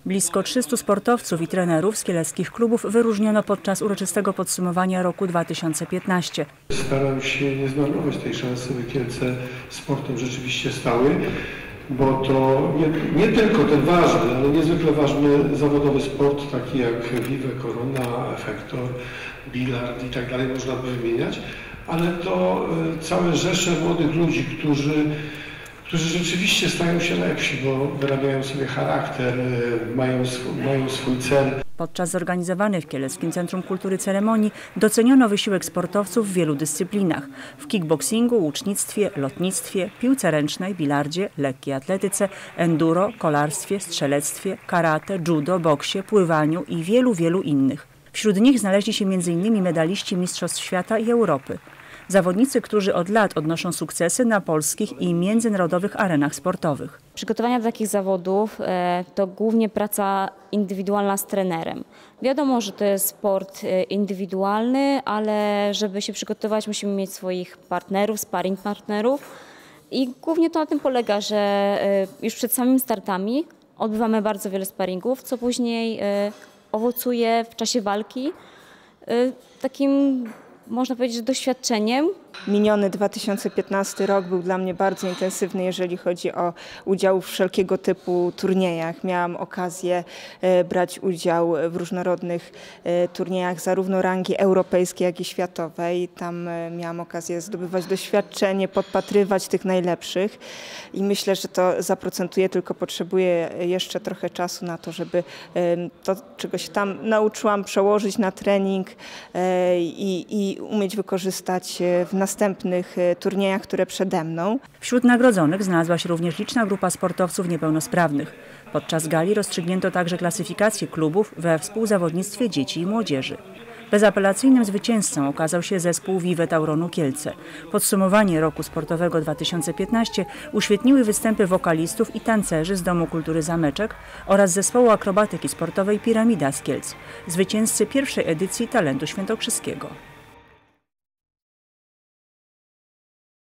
Blisko 300 sportowców i trenerów z kieleckich klubów wyróżniono podczas uroczystego podsumowania roku 2015. Staram się nie zmarnować tej szansy, by Kielce sportem rzeczywiście stały, bo to nie tylko ten ważny, ale niezwykle ważny zawodowy sport, taki jak Vive, Corona, Efektor, bilard i tak dalej, można by wymieniać, ale to całe rzesze młodych ludzi, którzy rzeczywiście stają się lepsi, bo wyrabiają sobie charakter, mają swój cel. Podczas zorganizowanej w Kieleckim Centrum Kultury ceremonii doceniono wysiłek sportowców w wielu dyscyplinach. W kickboxingu, łucznictwie, lotnictwie, piłce ręcznej, bilardzie, lekkiej atletyce, enduro, kolarstwie, strzelectwie, karate, judo, boksie, pływaniu i wielu innych. Wśród nich znaleźli się m.in. medaliści Mistrzostw Świata i Europy. Zawodnicy, którzy od lat odnoszą sukcesy na polskich i międzynarodowych arenach sportowych. Przygotowania do takich zawodów to głównie praca indywidualna z trenerem. Wiadomo, że to jest sport indywidualny, ale żeby się przygotować, musimy mieć swoich partnerów, sparring partnerów. I głównie to na tym polega, że już przed samymi startami odbywamy bardzo wiele sparingów, co później owocuje w czasie walki takim, można powiedzieć, doświadczeniem. Miniony 2015 rok był dla mnie bardzo intensywny, jeżeli chodzi o udział w wszelkiego typu turniejach. Miałam okazję brać udział w różnorodnych turniejach, zarówno rangi europejskiej, jak i światowej. Tam miałam okazję zdobywać doświadczenie, podpatrywać tych najlepszych i myślę, że to zaprocentuje, tylko potrzebuję jeszcze trochę czasu na to, żeby to, czego się tam nauczyłam, przełożyć na trening i umieć wykorzystać w następnych turniejach, które przede mną. Wśród nagrodzonych znalazła się również liczna grupa sportowców niepełnosprawnych. Podczas gali rozstrzygnięto także klasyfikację klubów we współzawodnictwie dzieci i młodzieży. Bezapelacyjnym zwycięzcą okazał się zespół Vive Tauronu Kielce. Podsumowanie roku sportowego 2015 uświetniły występy wokalistów i tancerzy z Domu Kultury Zameczek oraz zespołu akrobatyki sportowej Piramida z Kielc, zwycięzcy pierwszej edycji Talentu Świętokrzyskiego.